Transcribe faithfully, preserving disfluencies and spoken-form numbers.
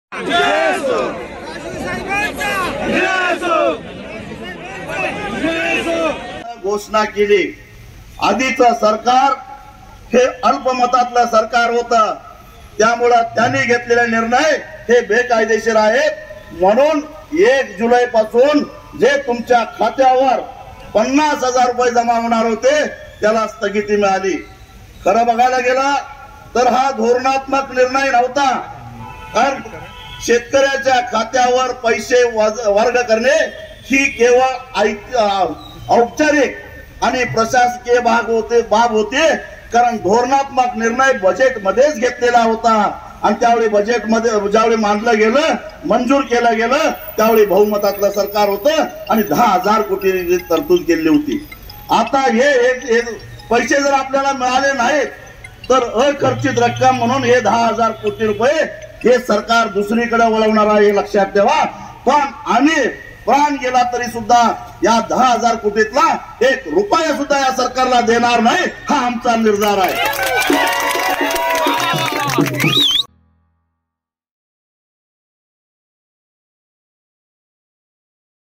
घोषणा केली। आधीचं सरकार हे अल्पमतातलं सरकार होतं, त्यामुळे त्यांनी घेतलेले निर्णय हे बेकायदेशीर आहेत। म्हणून एक जुलै पासून जे तुमच्या खात्यावर पन्नास हजार रुपये जमा होणार होते त्याला स्थगिती मिळाली। खरं बघायला गेला तर हा धोरणात्मक निर्णय नव्हता, कारण शेतकऱ्याच्या खात्यावर पैसे वर्ग करणे ही केवळ औपचारिक आणि प्रशासकीय भाग होते बाब होते, कारण धोरणात्मक निर्णय बजेट मध्येच घेतलेला होता। आणि त्यावेळी बजेट मध्ये ज्यावेळी मांडलं गेलं, मंजूर केलं गेलं, त्यावेळी बहुमतातलं सरकार होतं आणि दहा हजार कोटी तरतूद केली होती। आता हे एक पैसे जर आपल्याला मिळाले नाहीत तर अखर्चित रक्कम म्हणून हे दहा हजार कोटी रुपये हे सरकार दुसरीकडे वळवणार आहे, हे लक्षात ठेवा। पण आम्ही प्राण गेला तरी सुद्धा या दहा हजार कोटीतला एक रुपया सुद्धा या सरकारला देणार नाही, हा आमचा निर्धार आहे।